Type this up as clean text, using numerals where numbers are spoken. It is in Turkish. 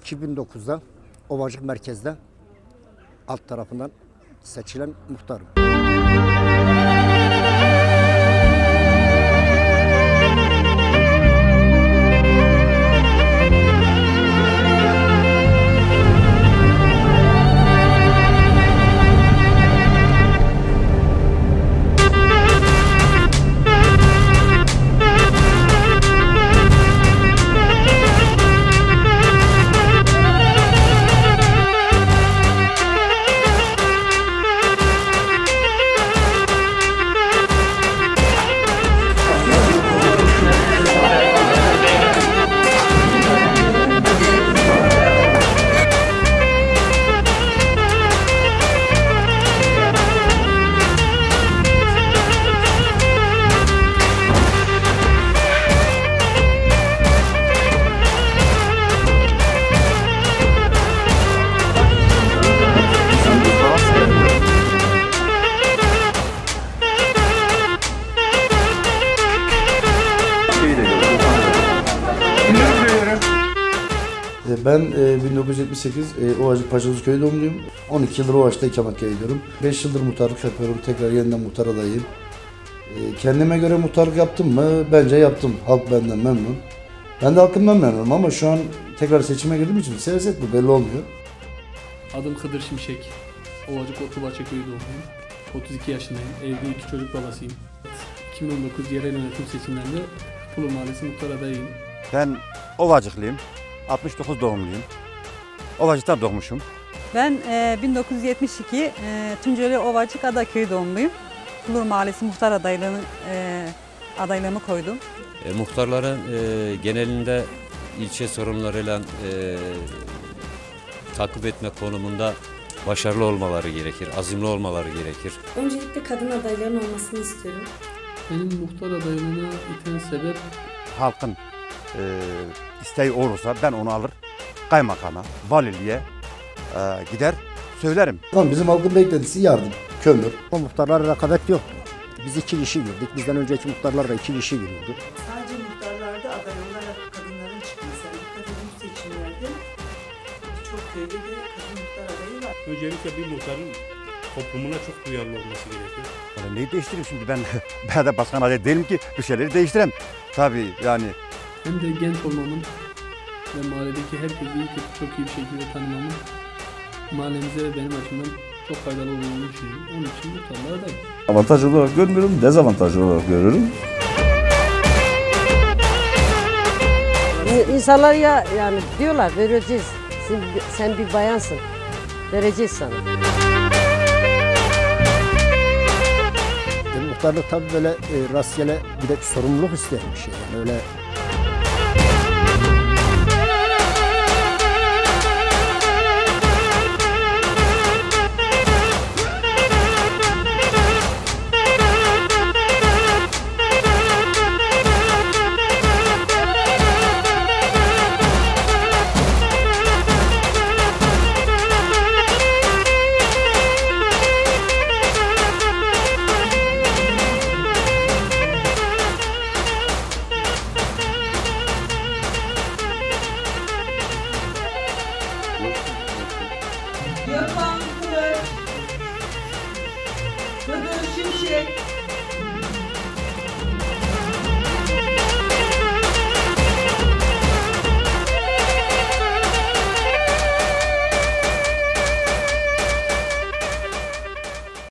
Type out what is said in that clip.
2009'da Ovacık merkezde alt tarafından seçilen muhtarım. Ben 1978 Ovacık Paşazköy doğumluyum. 12 yıldır Ovacık'ta ikamet ediyorum. 5 yıldır muhtarlık yapıyorum. Tekrar yeniden muhtar adayım. Kendime göre muhtarlık yaptım mı? Bence yaptım. Halk benden memnun. Ben de halkımdan memnunum ama şu an tekrar seçime girdiğim için siyaset bu belli olmuyor. Adım Kıdır Şimşek. Ovacık Ortabahçeköy'ü doğumluyum. 32 yaşındayım. Evli 2 çocuk babasıyım. 2019 yerel yönetim seçimlerinde Pulu Mahallesi muhtar adayıyım. Ben Ovacıklıyım. 69 doğumluyum. Ovacık'ta doğmuşum. Ben 1972 Tunceli Ovacık Adaköyü doğumluyum. Pulur Mahallesi muhtar adaylığımı koydum. Muhtarların genelinde ilçe sorunlarıyla takip etme konumunda başarılı olmaları gerekir, azimli olmaları gerekir. Öncelikle kadın adayların olmasını istiyorum. Benim muhtar adaylığına iten sebep Halkın isteği olursa ben onu alır, kaymakama, valiliğe gider söylerim. Tamam, bizim halkın beklentisi yardım, kömür. O muhtarlara rekabet yoktu. Biz 2 kişi girdik. Bizden önceki muhtarlar da 2 kişi giriyordu. Sadece muhtarlarda aday olarak kadınların çıkması, dikkat edin seçimlerde birçok köyde de kadın muhtar adayı var. Öncelikle bir muhtarın toplumuna çok duyarlı olması gerekiyor. Yani neyi değiştireyim şimdi ben de başkan adayı değilim ki bir şeyleri değiştireyim. Tabii yani. hem de genç olmamın ve mahalledeki herkesi iyi kötü çok iyi bir şekilde tanımamın mahallemize ve benim açımdan çok faydalı olduğunu düşünüyorum. Onun için muhtarlığa adayım. Avantaj olarak görmüyorum, dezavantaj olarak görüyorum. İnsanlar yani diyorlar vereceğiz. Sen bir bayansın. Vereceğiz sana. Muhtarlık tabii böyle rastgele bir de sorumluluk isteyen bir şey. Yani öyle